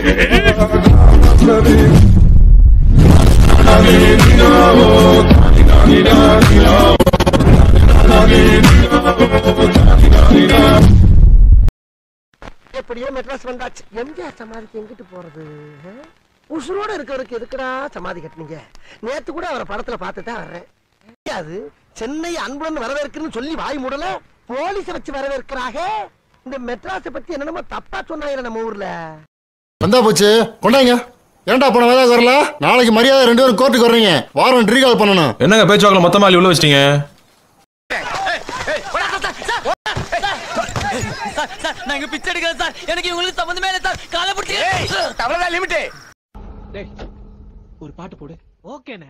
எப்படியோ மெட்ராஸ் வந்தாச்சு. எம்ஜிஆர் சமாதிக்கு எங்கிட்டு போறது? உசுரோட இருக்கவருக்கு எதுக்குடா சமாதி கட்டினீங்க? நேத்து கூட அவரை படத்துல பார்த்துதான் வர்றேன். அது சென்னை அன்புடன் வரவேற்குன்னு சொல்லி வாய் மூடல, போலீஸ வச்சு வரவேற்கிறாக. இந்த மெட்ராஸை பத்தி என்னென்னமோ தப்பா சொன்னாங்க நம்ம ஊர்ல. வந்தா போச்சு, கொண்டாங்க. ஏன்டா போன வேலை வரல? நாளைக்கு மரியாதை 2 பேரும் கோர்ட்டுக்கு வர்றீங்க. வாரம் ரீகால் பண்ணணும். என்னங்க பேச்சுவாக்கில் மொத்தமா உள்ள வச்சிட்டீங்க? நாங்க பிச்சை எடுக்கிறோம் சார். எனக்கு இவங்களுக்கு சம்பந்தமே இல்லை சார். காலை பிடிச்சி அவ்வளவுதான் லிமிட். ஒரு பாட்டு போடு. ஓகேண்ணே.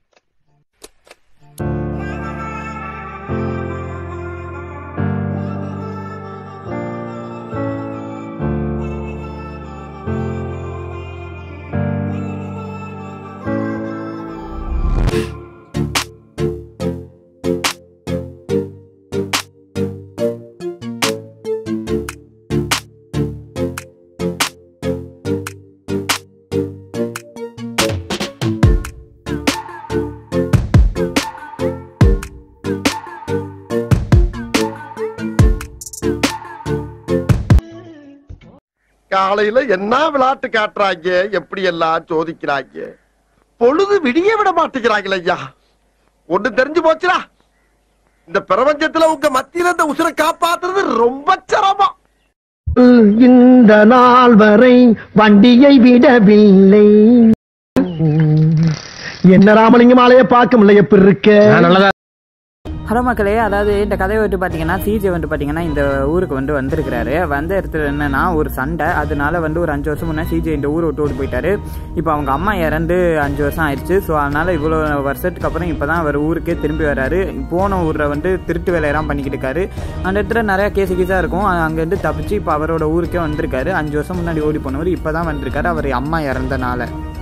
காலையில என்ன விளையாட்டு காட்டுறாங்க, எப்படி எல்லாம் சோதிக்கிறாங்க. பொழுது விடிய விட மாட்டேங்கிறாங்களே ஐயா. ஒண்ணு தெரிஞ்சு போச்சுடா, இந்த பிரபஞ்சத்துல உங்க மத்தியில இந்த உசுரை காப்பாத்துறது ரொம்ப சிரமம். இந்த நாள் வரை வண்டியை விடவில்லை. என்ன ராமலிங்கம் ஆலைய பார்க்க முடியல, எப்படி இருக்க? ஹலோ மக்களே, அதாவது இந்த கதையை வந்து பார்த்தீங்கன்னா சிஜே வந்து பார்த்தீங்கன்னா இந்த ஊருக்கு வந்து வந்திருக்கிறாரு. வந்த இடத்துல என்னன்னா ஒரு சண்டை. அதனால வந்து ஒரு 5 வருஷம் முன்னே சிஜே இந்த ஊரை விட்டு ஓடி போயிட்டாரு. இப்போ அவங்க அம்மா இறந்து 5 வருஷம் ஆயிடுச்சு. ஸோ அதனால இவ்வளோ வருஷத்துக்கு அப்புறம் இப்போ தான் அவர் ஊருக்கே திரும்பி வர்றாரு. போன ஊரில் வந்து திருட்டு வேலையெல்லாம் பண்ணிக்கிட்டு இருக்காரு. அந்த இடத்துல நிறையா கேஸாக இருக்கும். அங்கேருந்து தப்பிச்சு இப்போ அவரோட ஊருக்கே வந்திருக்காரு. 5 வருஷம் முன்னாடி ஓடி போனவர் இப்போ தான் வந்திருக்காரு, அவர் அம்மா இறந்தனால.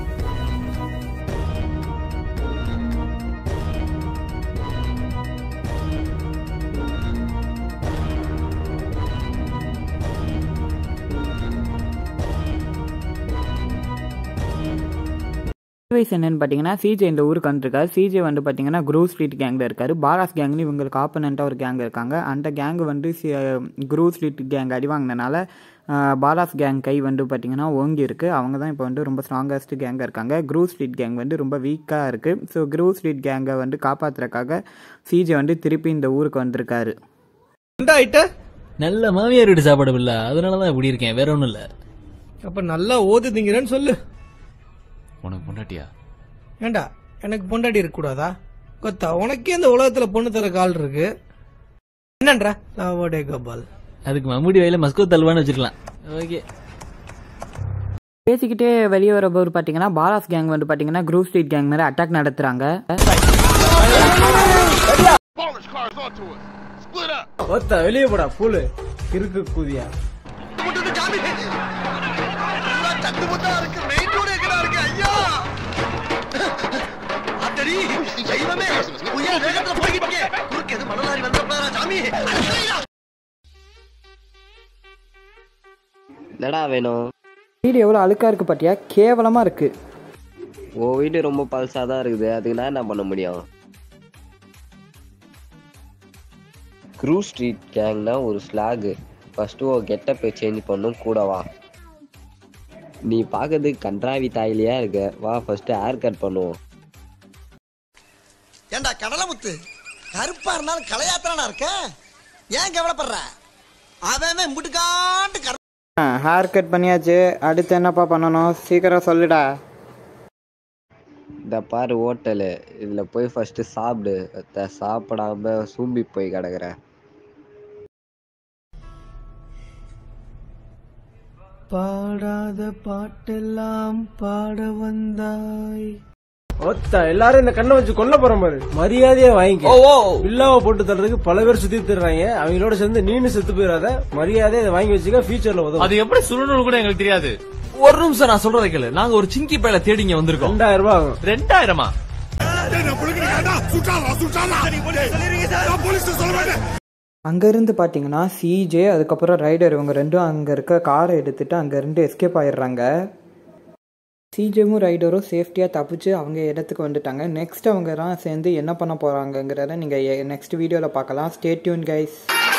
என்னன்னு பார்த்தீங்கன்னா சிஜே இந்த ஊருக்கு வந்துருக்காரு. சிஜே வந்து பார்த்தீங்கன்னா க்ரூவ் ஸ்ட்ரீட் கேங்கில் இருக்காரு. பாலாஸ் கேங்னு இவங்களுக்கு ஆப்பனண்ட்டாக ஒரு கேங் இருக்காங்க. அந்த கேங்கு வந்து க்ரூவ் ஸ்ட்ரீட் கேங் அடி வாங்கினனால பாலாஸ் கேங் கை வந்து பார்த்தீங்கன்னா ஓங்கி இருக்குது. அவங்க தான் இப்போ வந்து ரொம்ப ஸ்ட்ராங்கஸ்ட் கேங்காக இருக்காங்க. க்ரூவ் ஸ்ட்ரீட் கேங் வந்து ரொம்ப வீக்காக இருக்குது. ஸோ க்ரூவ் ஸ்ட்ரீட் கேங்கை வந்து காப்பாற்றுறதுக்காக சிஜே வந்து திருப்பி இந்த ஊருக்கு வந்திருக்காரு. நல்ல மாமியார் வீட்டு சாப்பாடு இல்லை, அதனால தான் இப்படி இருக்கேன், வேற ஒன்றும் இல்லை. அப்ப நல்லா ஓதுதீங்கன்னு சொல்லு. உனக்கு பொண்டாட்டியா? ஏண்டா எனக்கு பொண்டாட்டி இருக்க கூடாதா? கொத்தா உனக்கே இந்த உலகத்துல பொண்ணு தர கால் இருக்கு. என்னன்றா லாவோடே கபால். அதுக்கு மம்முடி வயல மஸ்கோ தல்வான்னு வச்சிருக்கலாம். ஓகே. பேசிக்கிட்டே வெளியே வரப்போ பார்த்தீங்கன்னா பாலாஸ் கேங் வந்து பார்த்தீங்கன்னா க்ரூவ் ஸ்ட்ரீட் கேங் மாதிரி அட்டாக் நடத்துறாங்க. வெளியே போடா ஃபுல்லு இருக்கு கூதியா. என்னடா வேணும்? வீடு எவ்வளோ அழுக்கா இருக்கு பாத்தியா, கேவலமா இருக்கு. ஓ வீடு ரொம்ப பல்சாதான் இருக்குது, அதுக்கு நான் என்ன பண்ண முடியும்? க்ரூவ் ஸ்ட்ரீட் கேங்னா ஒரு ஸ்லாகு. ஃபர்ஸ்ட் ஓ கெட்டப்பை சேஞ்ச் பண்ணும் கூடவா. நீ பார்க்கறதுக்கு கன்றாவி தாயிலையா இருக்க. வா ஃபர்ஸ்ட் ஹேர் கட் பண்ணுவோம். ஏண்டா கடலமுத்து, கருப்பா இருந்தாலும் கலையாத்திரனா இருக்க, ஏன் கவலைப்படுற? அவன் முட்டுக்காண்டு ஹேர் கட் பண்ணியாச்சு. அடுத்து என்னப்பா பண்ணணும், சீக்கிரம் சொல்லுடா. இந்த பாரு ஹோட்டலு, இதில் போய் ஃபர்ஸ்ட் சாப்பிடு. சாப்பிடாம சூம்பி போய் கிடக்குற. பாடாத பாட்டெல்லாம் பாட வந்தாய். எல்லாரும் இந்த கண்ணை வச்சு கொல்ல போற மாதிரி மரியாதையா வாங்கிக்க. வில்லாவை போட்டு தர்றதுக்கு பல பேர் சுத்தி தர்றாங்க. அவங்களோட சேர்ந்து நீனு செத்து போயிடாத. மரியாதையா இதை வாங்கி வச்சுக்க, ஃபியூச்சர்ல உதவும். அது எப்படி சுடணும் கூட எங்களுக்கு தெரியாது. ஒரு நிமிஷம் நான் சொல்றதை கேளு. நாங்க ஒரு சிங்கி பையில தேடிங்க வந்திருக்கோம். 2000 ரூபாய் ஆகும். 2000-மா? அங்கேருந்து பார்த்தீங்கன்னா சிஜே அதுக்கப்புறம் ரைடர் இவங்க ரெண்டும் அங்கே இருக்க காரை எடுத்துட்டு அங்கேருந்து எஸ்கேப் ஆயிடுறாங்க. சிஜேவும் ரைடரும் சேஃப்டியாக தப்பிச்சு அவங்க இடத்துக்கு வந்துட்டாங்க. நெக்ஸ்ட் அவங்க தான் சேர்ந்து என்ன பண்ண போகிறாங்கங்கிறத நீங்கள் நெக்ஸ்ட் வீடியோவில் பார்க்கலாம். Stay tuned guys.